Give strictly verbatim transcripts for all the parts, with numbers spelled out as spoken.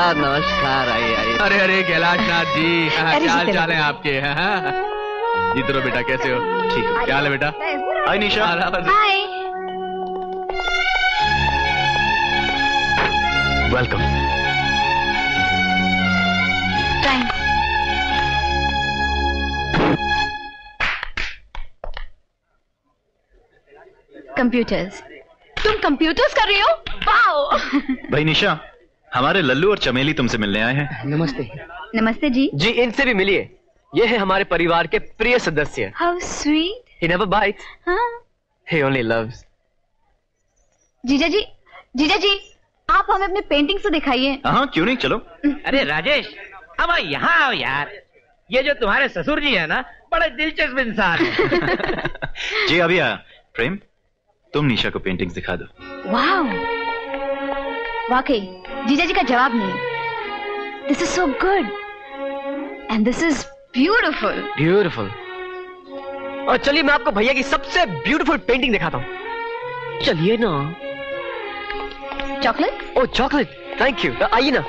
नमस्कार नमस्कार, आइए आइए। अरे अरे कैलाशनाथ जी, क्या हाल चाल है आपके? जीत रहो बेटा, कैसे हो? ठीक है, क्या हाल है बेटा? Hi Nisha. Hi. Welcome. Thanks. Computers. तुम कंप्यूटर्स कर रही हो? वाओ। भाई निशा, हमारे लल्लू और चमेली तुमसे मिलने आए हैं। नमस्ते। नमस्ते जी। जी इनसे भी मिलिए, ये है हमारे परिवार के प्रिय सदस्य। How sweet. He never bites. हाँ। He only loves. जीजा जी, जीजा जी, आप हमें अपने पेंटिंग्स तो दिखाइए। हाँ क्यों नहीं, चलो। अरे राजेश, अब आओ यहाँ आओ यार। ये जो तुम्हारे ससुर जी है ना, बड़े दिलचस्प इंसान है। जी अभी आया। प्रेम, तुम निशा को पेंटिंग्स दिखा दो। वाओ, वाकई जीजा जी का जवाब नहीं। This is so good and this is beautiful. Beautiful. और चलिए मैं आपको भैया की सबसे ब्यूटीफुल पेंटिंग दिखाता हूँ। चलिए ना। Chocolate? Oh chocolate, thank you. आइए ना।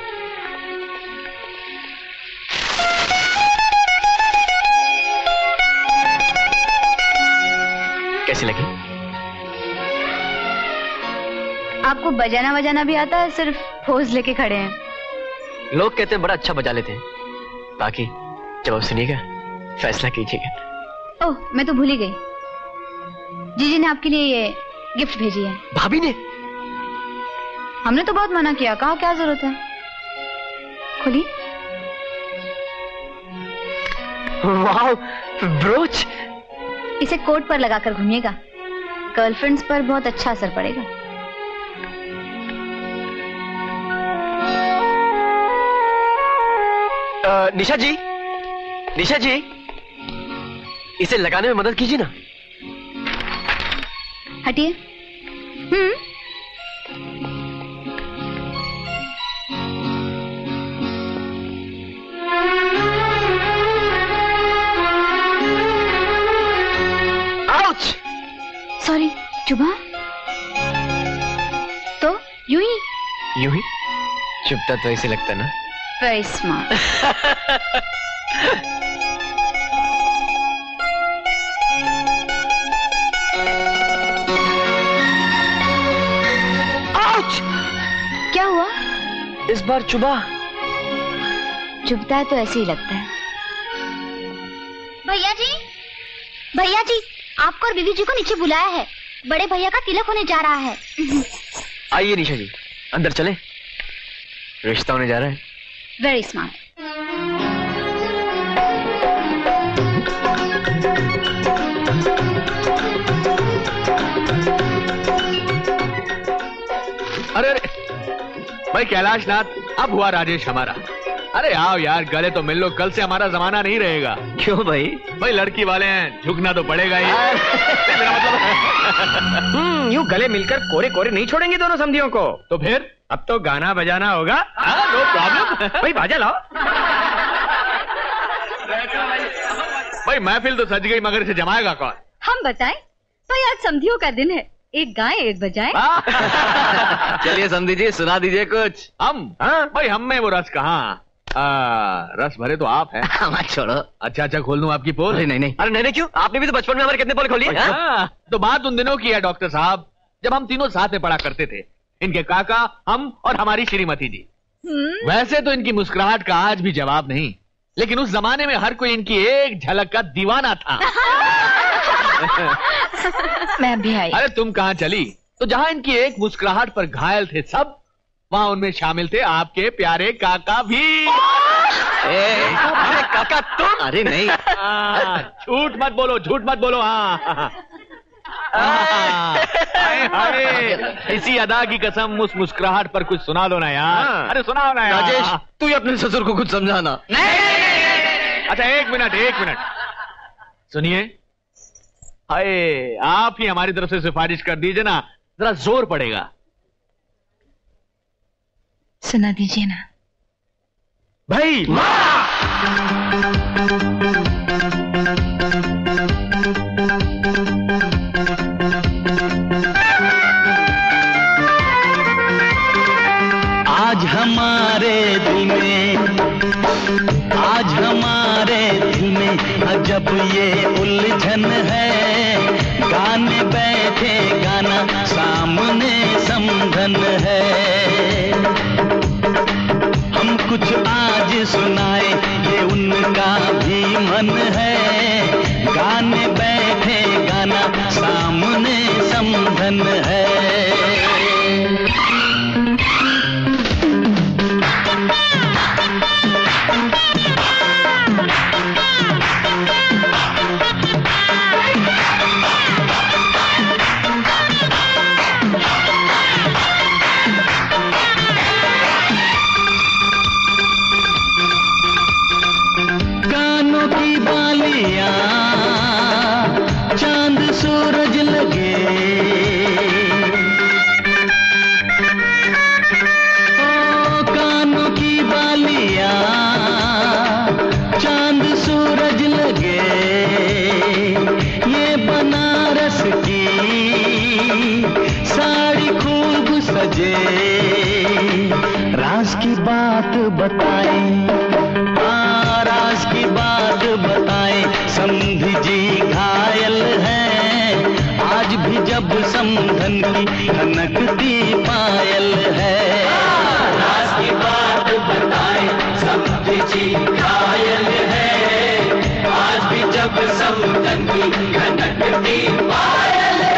कैसी लगी? आपको बजाना बजाना भी आता है, सिर्फ पोज लेके खड़े हैं। लोग कहते हैं बड़ा अच्छा बजा लेते हैं, बाकी जब आप सुनिएगा फैसला कीजिएगा। ओह, मैं तो भूल ही गई। जीजी ने आपके लिए ये गिफ्ट भेजी है। भाभी ने? हमने तो बहुत मना किया, कहा क्या जरूरत है। खुली। वाह, ब्रोच। इसे कोट पर लगाकर घूमिएगा, गर्लफ्रेंड्स पर बहुत अच्छा असर पड़ेगा। आ, निशा जी, निशा जी, इसे लगाने में मदद कीजिए ना। हटिए। हम्म। आउच! सॉरी, चुभा? तो यूं ही? यूं ही? चुभता तो ऐसे लगता ना। Very smart. क्या हुआ? इस बार चुभा। चुभता है तो ऐसे ही लगता है। भैया जी, भैया जी, आपको और बीवी जी को नीचे बुलाया है। बड़े भैया का तिलक होने जा रहा है। आइए निशा जी, अंदर चले, रिश्ता होने जा रहा है। Very smart. अरे अरे भाई कैलाशनाथ, अब हुआ राजेश हमारा। अरे आओ यार, गले तो मिल लो, कल से हमारा जमाना नहीं रहेगा। क्यों भाई? भाई लड़की वाले हैं, झुकना तो पड़ेगा ही। मेरा मतलब हम्म, यूं गले मिलकर कोरे कोरे नहीं छोड़ेंगे दोनों समधियों को। तो फिर अब तो गाना बजाना होगा। No problem. भाई बाजा लाओ। भाई महफिल तो सज गई, मगर इसे जमाएगा कौन? हम बताएं? भाई आज समधियों का दिन है, एक गाएं एक बजाएं। चलिए समझी जी, सुना दीजिए कुछ। हम? हाँ? भाई हम में वो रस कहाँ? रस भरे तो आप हैं। मत छोड़ो। अच्छा अच्छा, खोल दूं आपकी पोल? अरे नहीं नहीं। अरे नहीं नहीं क्यों? आपने भी तो बचपन में हमारे कितने पोल खोली है? हाँ, तो बात उन दिनों की है डॉक्टर साहब, जब हम तीनों साथ में पढ़ा करते थे। इनके काका, हम और हमारी श्रीमती जी। वैसे तो इनकी मुस्कुराहट का आज भी जवाब नहीं, लेकिन उस जमाने में हर कोई इनकी एक झलक का दीवाना था। मैं भी आई। अरे तुम कहाँ चली? तो जहाँ इनकी एक मुस्कुराहट पर घायल थे सब, वहाँ उनमें शामिल थे आपके प्यारे काका भी। ए, अरे काका तुम? अरे नहीं। झूठ मत बोलो, झूठ मत बोलो। हाँ अरे इसी अदा की कसम, उस मुस्कुराहट पर कुछ सुना दो ना यार। अरे सुनाओ ना यार। राजेश, तू ही अपने ससुर को कुछ समझाना। अच्छा एक मिनट, एक मिनट सुनिए। हाय, आप ही हमारी तरफ से सिफारिश कर दीजिए ना, जरा जोर पड़ेगा। सुना दीजिए ना भाई। आज हमारे हमारे दिल में, आज हमारे दिल में अजब ये उलझन है। गाने बैठे गाना सामने समधन है। हम कुछ आज सुनाए ये उनका भी मन है। गाने बैठे गाना सामने समधन है। चांद सूरज लगे, ओ कानों की बालियां चांद सूरज लगे। ये बनारस की साड़ी खूब सजे। राज की बात बताए, राज की बात बताए। समधी जी घायल हैं, आज भी जब समधन की खनकती पायल है। राज की बात बताए, समधी जी घायल हैं, आज भी जब समधन की खनकती पायल है।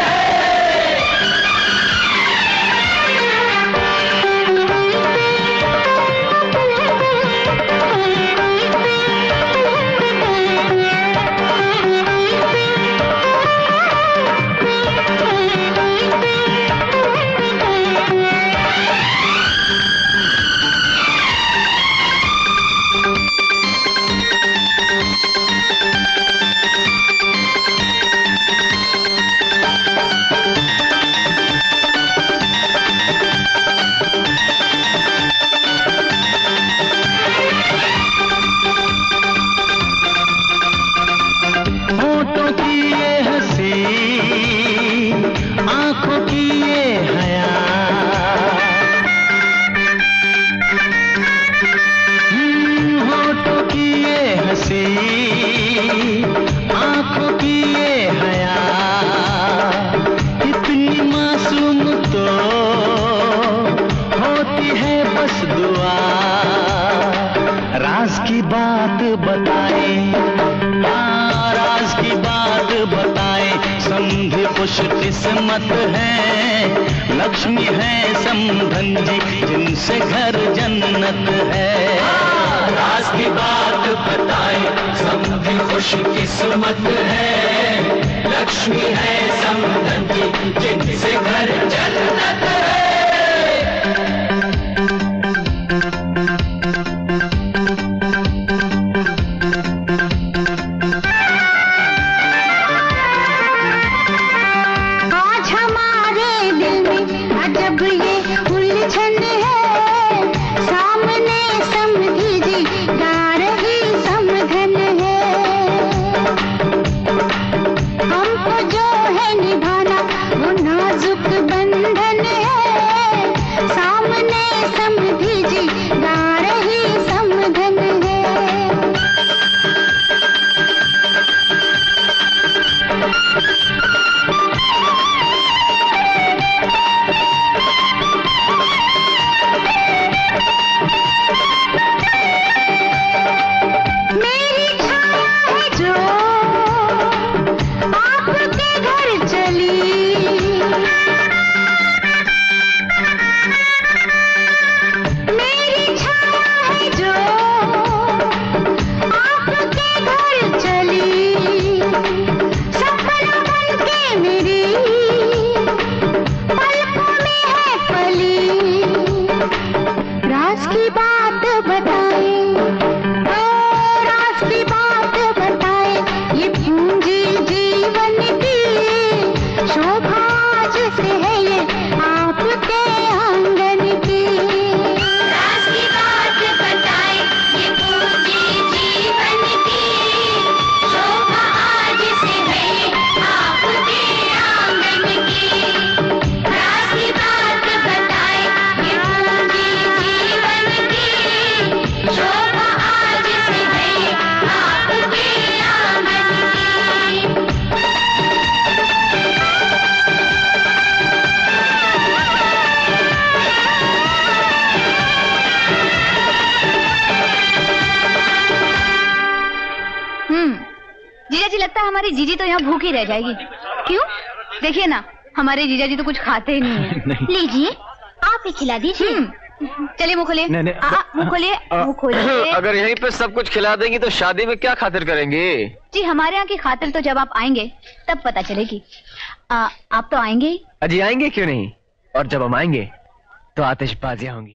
आंखों की ये हया, होठों की ये हंसी, आंखों की ये हया। इतनी मासूम तो होती है बस दुआ। राज की बात बताए, राज की बात बताए। समधी खुश किस्मत है, लक्ष्मी है समधन जी जिनसे घर जन्नत है। राज की बात बताए, समधी खुश किस्मत है, लक्ष्मी है समधन जी जिनसे घर जन्नत है। हमको जो है निभाना वो नाजुक बंधन है। हमारी जीजी तो यहाँ भूखी रह जाएगी। क्यों? देखिए ना, हमारे जीजा जी तो कुछ खाते ही नहीं है। लीजिए, आप ही खिला दीजिए। चलिए मुँह खोलिए, मुँह खोलिए, मुँह खोलिए। अगर यहीं पे सब कुछ खिला देंगी तो शादी में क्या खातिर करेंगे? जी हमारे यहाँ की खातिर तो जब आप आएंगे तब पता चलेगी। आ, आप तो आएंगे ही। अजी आएंगे क्यों नहीं, और जब हम आएंगे तो आतिशबाजियां होंगी।